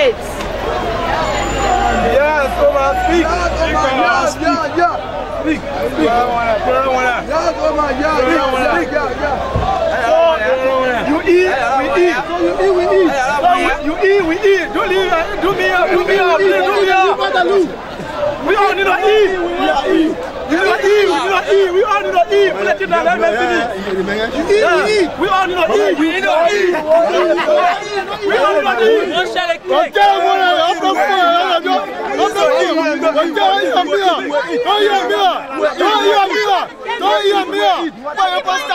eat. Yes, come on, speak. Speak. You eat, we eat. You eat, we eat. Do me up. We all need to eat. We all need to eat. We let you down. Let me finish. We all need to eat. We need to eat. We all need to eat. Don't